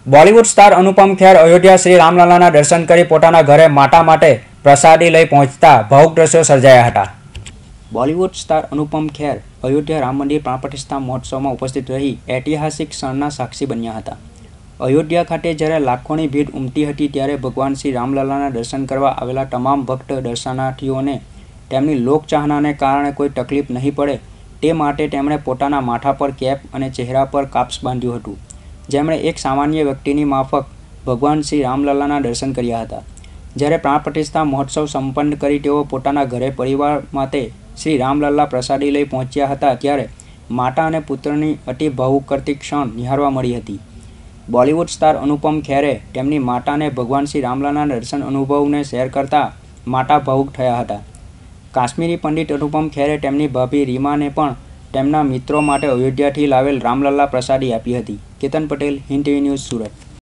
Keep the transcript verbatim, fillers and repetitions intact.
Bollywood star Anupam Kher Ayodhya Shri રામલલ્લાના દર્શન કરી પોતાના ઘરે માતા માટે પ્રસાદી લઈ પહોંચતા ભાવુક દ્રશ્યો સર્જાયા હતા. બોલિવૂડ સ્ટાર અનુપમ ખેર અયોધ્યા રામ મંદિર પ્રાણ પ્રતિષ્ઠા મહોત્સવમાં ઉપસ્થિત રહી ઐતિહાસિક ક્ષણના સાક્ષી બન્યા હતા. અયોધ્યા ખાતે જ્યારે લાખોની ભીડ ઉમટી હતી ત્યારે ભગવાન શ્રી રામલલ્લાના દર્શન કરવા આવેલા તમામ ભક્ત દર્શનાર્થીઓને તેમની લોકચાહનાને કારણે કોઈ તકલીફ નહીં પડે તે માટે તેમણે પોતાના માથા પર કેપ અને ચહેરા પર કાપ્સ બાંધ્યું હતું, જેમણે એક સામાન્ય વ્યક્તિની માફક ભગવાન શ્રી રામલલ્લાના દર્શન કર્યા હતા. જ્યારે પ્રાણ પ્રતિષ્ઠા મહોત્સવ સંપન્ન કરી તેઓ પોતાના ઘરે પરિવાર માટે શ્રી રામલલ્લા પ્રસાદી લઈ પહોંચ્યા હતા ત્યારે માતા અને પુત્રની અતિ ભાવુક કરતી ક્ષણ નિહાળવા મળી હતી. બોલિવૂડ સ્ટાર અનુપમ ખેરે તેમની માતાને ભગવાન શ્રી રામલલ્લાના દર્શન અનુભવને શેર કરતા માતા ભાવુક થયા હતા. કાશ્મીરી પંડિત અનુપમ ખેરે તેમની ભાભી રીમાને પણ તેમના મિત્રો માટે અયોધ્યાથી લાવેલ રામલલ્લા પ્રસાદી આપી હતી. Ketan Patel, Hind TV news, Surat.